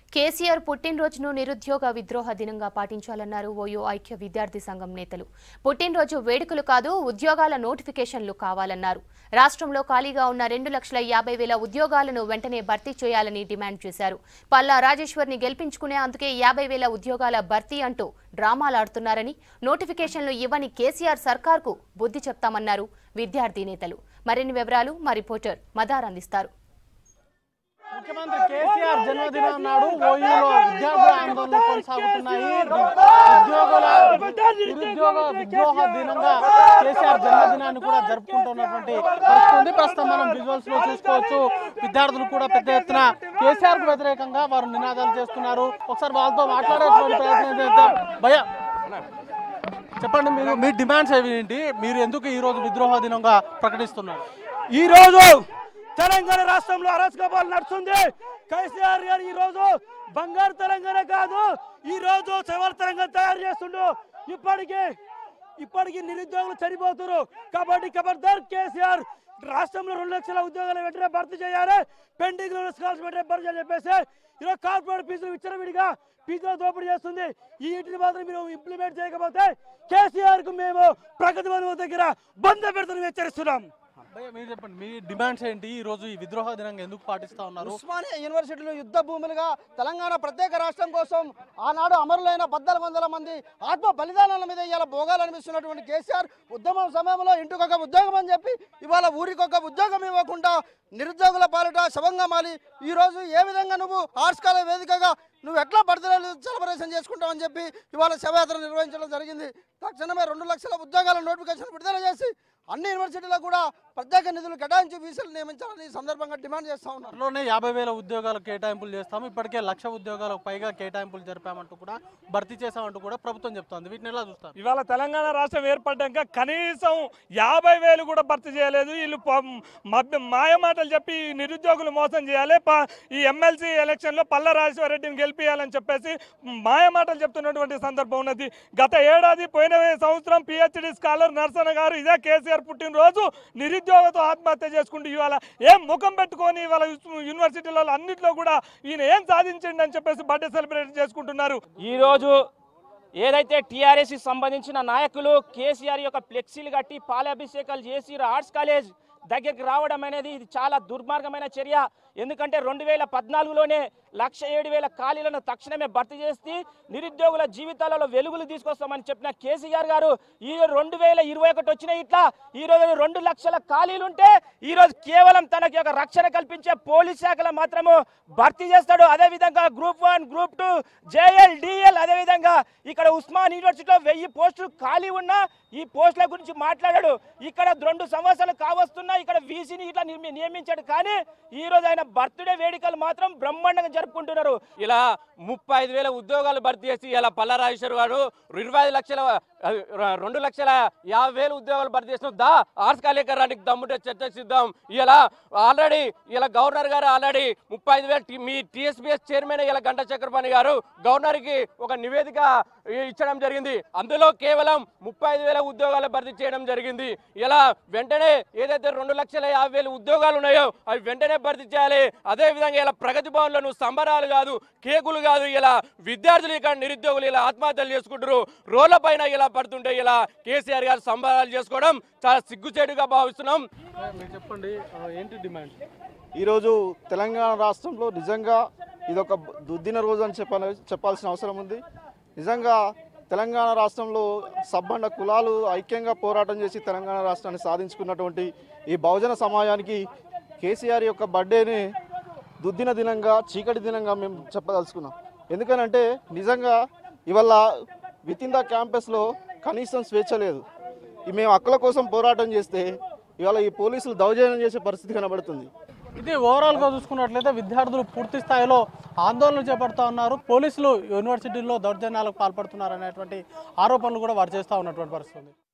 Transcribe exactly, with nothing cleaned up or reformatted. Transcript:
కేసీఆర్ పుట్టినరోజును నిరుద్యోగ విద్రోహ దినంగా పాటించాలన్నారు ఓయూ ఐక్య విద్యార్థి సంఘం నేతలు. పుట్టినరోజు వేడుకలు కాదు, ఉద్యోగాల నోటిఫికేషన్లు కావాలన్నారు. రాష్ట్రంలో ఖాళీగా ఉన్న రెండు లక్షల యాభై వేల ఉద్యోగాలను వెంటనే భర్తీ చేయాలని డిమాండ్ చేశారు. పల్లా రాజేశ్వర్ని గెలిపించుకునే అందుకే యాభై వేల ఉద్యోగాల భర్తీ అంటూ డ్రామాలాడుతున్నారని, నోటిఫికేషన్లు ఇవ్వని కేసీఆర్ సర్కార్కు బుద్ధి చెప్తామన్నారు విద్యార్థి నేతలు. మరిన్ని వివరాలు మా రిపోర్టర్ మదార్ అందిస్తారు. ముఖ్యమంత్రి కేసీఆర్ జన్మదినం నాడు ఓయూలో విద్యార్థుల ఆందోళనలు కొనసాగుతున్నాయి. ఉద్యోగుల నిరుద్యోగ విద్రోహ దినంగా కేసీఆర్ జన్మదినాన్ని కూడా జరుపుకుంటున్నటువంటి పరిస్థితి ప్రస్తుతం మనం విజువల్స్ లో చూసుకోవచ్చు. విద్యార్థులు కూడా పెద్ద ఎత్తున కేసీఆర్ కు వ్యతిరేకంగా వారు నినాదాలు చేస్తున్నారు. ఒకసారి వాళ్ళతో మాట్లాడేటువంటి ప్రయత్నం చేద్దాం. భయ చెప్పండి, మీరు మీ డిమాండ్స్ ఏమిటి? మీరు ఎందుకు ఈ రోజు విద్రోహ దినంగా ప్రకటిస్తున్నారు? ఈ రోజు తెలంగాణ రాష్ట్రంలో అరాచకపాలన నడుస్తుంది. కేసీఆర్ గారు ఈ రోజు బంగారు తెలంగాణ కాదు, ఈ రోజు సవాల్ తెలంగాణ తయారు చేస్తుండు. ఇప్పటికీ ఇప్పటికీ నిరుద్యోగులు చనిపోతున్నారు. కాబట్టి ఖబర్దార్ కేసీఆర్, రాష్ట్రంలో రెండు లక్షల ఉద్యోగాలు వెంటనే భర్తీ చేయాలి, పెండింగ్ లో స్కాలర్షిప్ వెంటనే భర్తీ చేయాలని చెప్పేసి ఈరోజు కార్పొరేట్ ఫీజులు విచ్చలవిడిగా ఫీజులు దోపిడీ చేస్తుంది. ఈ ఇంటిని మాత్రం మీరు ఇంప్లిమెంట్ చేయకపోతే కేసీఆర్ కు మేము ప్రగతి భవన్ దగ్గర బంద్ పెడతామని హెచ్చరిస్తున్నాం. మీరు చెప్పండి, మీ డిమాండ్స్ ఏంటి? ఈ రోజు ఈ విద్రోహ దినంగా ఎందుకు పాటిస్తా ఉన్నారు? ఉస్మానియా యూనివర్సిటీలో యుద్ధ భూములుగా తెలంగాణ ప్రత్యేక రాష్ట్రం కోసం ఆనాడు అమరులైన పద్నాలుగు వందల మంది ఆత్మ బలిదానాల మీద ఇవాళ భోగాలు అనిపిస్తున్నటువంటి కేసీఆర్ ఉద్యమం సమయంలో ఇంటికొక ఉద్యోగం అని చెప్పి ఇవాళ ఊరికొక ఉద్యోగం ఇవ్వకుండా నిరుద్యోగుల పాలిట శవంగా మాలి ఈ రోజు ఏ విధంగా నువ్వు ఆర్ట్స్ కాలేజ్ వేదికగా నువ్వు ఎట్లా బర్త్డేలు సెలబ్రేషన్ చేసుకుంటావు అని చెప్పి ఇవాళ శవయాత్ర నిర్వహించడం జరిగింది. తక్షణమే రెండు లక్షల ఉద్యోగాల నోటిఫికేషన్ విడుదల చేసి అన్ని యూనివర్సిటీలకు కూడా ప్రత్యేక నిధులు కేటాయించి వీసీలు నియమించాలని ఈ సందర్భంగా డిమాండ్ చేస్తా ఉన్నారు. అందులోనే యాభై వేల ఉద్యోగాలు కేటాయింపులు చేస్తాము, ఇప్పటికే లక్ష ఉద్యోగాలకు పైగా కేటాయింపులు జరిపామంటూ కూడా భర్తీ చేశామంటూ కూడా ప్రభుత్వం చెప్తోంది. వీటిని ఎలా చూస్తారు? ఇవాళ తెలంగాణ రాష్ట్రం ఏర్పడ్డాక కనీసం యాభై వేలు కూడా భర్తీ చేయలేదు. వీళ్ళు మాయ మాటలు చెప్పి నిరుద్యోగులు మోసం చేయాలి, ఈ ఎమ్మెల్సీ ఎలక్షన్లో పల్లా రాజేశ్వర రెడ్డిని గెలిపియాలని చెప్పేసి మాయ మాటలు చెప్తున్నటువంటి సందర్భం ఉన్నది. గత ఏడాది పోయిన సంవత్సరం పిహెచ్డి స్కాలర్ నర్సన గారు ఇదే కేసీఆర్ పుట్టినరోజు నిరుద్యోగంతో ఆత్మహత్య చేసుకుంటూ ఇవాళ ఏం ముఖం పెట్టుకొని ఇవాళ యూనివర్సిటీలలో అన్నింటిలో కూడా ఈయన ఏం సాధించండి అని చెప్పేసి బర్త్డే సెలబ్రేట్ చేసుకుంటున్నారు. ఈ రోజు ఏదైతే టీఆర్ఎస్ సంబంధించిన నాయకులు కేసీఆర్ యొక్క ఫ్లెక్సీలు కట్టి పాలాభిషేకాలు చేసి ఆర్ట్స్ కాలేజ్ దగ్గరికి రావడం అనేది ఇది చాలా దుర్మార్గమైన చర్య. ఎందుకంటే రెండు వేల పద్నాలుగులోనే లక్ష ఏడు వేల ఖాళీలను తక్షణమే భర్తీ చేసి నిరుద్యోగుల జీవితాలలో వెలుగులు తీసుకొస్తామని చెప్పిన కేసీఆర్ గారు ఈ రెండు వేల ఇరవై ఒకటి వచ్చిన ఇట్లా ఈ రోజు రెండు లక్షల ఖాళీలుంటే ఈ రోజు కేవలం తనకి ఒక రక్షణ కల్పించే పోలీస్ శాఖలో మాత్రము భర్తీ చేస్తాడు. అదేవిధంగా group one group two JL DL అదేవిధంగా ఇక్కడ ఉస్మాన్ యూనివర్సిటీలో వెయ్యి పోస్టులు ఖాళీ ఉన్నా ఈ పోస్టుల గురించి మాట్లాడాడు. ఇక్కడ రెండు సంవత్సరాలు కావస్తున్నా ఇక్కడ వీసీని ఇట్లా నియమించాడు. కానీ ఈ రోజు ఆయన బర్త్డే వేడుకలు మాత్రం బ్రహ్మాండంగా జరుపుకుంటున్నారు. ఇలా ముప్పై ఐదు వేల ఉద్యోగాలు భర్తీ చేసి ఇలా పల్లా రాజేశ్వర్ గారు ఇరవై ఐదు లక్షల రెండు లక్షల యాభై వేల ఉద్యోగాలు భర్తీ చేసిన దా ఆర్ట్స్ కాలేకరానికి దమ్ముంటే చర్చిద్దాం. ఇలా ఆల్రెడీ ఇలా గవర్నర్ గారు ఆల్రెడీ ముప్పై ఐదు వేల మీ టీఎస్పీఎస్ చైర్మన్ ఇలా గంటా చక్రపాణి గారు గవర్నర్కి ఒక నివేదిక ఇచ్చడం జరిగింది. అందులో కేవలం ముప్పై ఐదు వేల ఉద్యోగాలు భర్తీ చేయడం జరిగింది. ఇలా వెంటనే ఏదైతే రెండు లక్షల యాభై వేల ఉద్యోగాలు ఉన్నాయో అవి వెంటనే భర్తీ చేయాలి. అదేవిధంగా ఇలా ప్రగతి భవన్లో నువ్వు సంబరాలు కాదు, కేకులు కాదు, ఇలా విద్యార్థులు ఇక్కడ నిరుద్యోగులు ఇలా ఆత్మహత్యలు చేసుకుంటారు. రోడ్ల పైన ఇలా పడుతుంటే ఇలా కేసీఆర్ గారు సంబరాలు చేసుకోవడం చాలా సిగ్గుచేటుగా భావిస్తున్నాం. చెప్పండి, ఏంటి డిమాండ్? ఈరోజు తెలంగాణ రాష్ట్రంలో నిజంగా ఇదొక దుద్దిన రోజు అని చెప్ప చెప్పాల్సిన అవసరం ఉంది. నిజంగా తెలంగాణ రాష్ట్రంలో సబ్బండ కులాలు ఐక్యంగా పోరాటం చేసి తెలంగాణ రాష్ట్రాన్ని సాధించుకున్నటువంటి ఈ బహుజన సమాజానికి కేసీఆర్ యొక్క బర్త్డేని దుద్దిన దినంగా చీకటి దినంగా మేము చెప్పదలుచుకున్నాం. ఎందుకనంటే నిజంగా ఇవాళ విత్ ఇన్ ద క్యాంపస్లో కనీసం స్వేచ్ఛ లేదు. మేము హక్కుల కోసం పోరాటం చేస్తే ఇవాళ ఈ పోలీసులు దౌర్జన్యం చేసే పరిస్థితి కనబడుతుంది. ఇది ఓవరాల్గా చూసుకున్నట్లయితే విద్యార్థులు పూర్తి స్థాయిలో ఆందోళన చేపడుతూ ఉన్నారు. పోలీసులు యూనివర్సిటీల్లో దౌర్జన్యాలకు పాల్పడుతున్నారు అనేటువంటి ఆరోపణలు కూడా వారు చేస్తూ ఉన్నటువంటి పరిస్థితి.